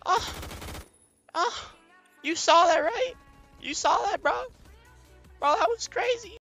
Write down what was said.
Oh, oh, you saw that, right? You saw that, bro? Bro, that was crazy.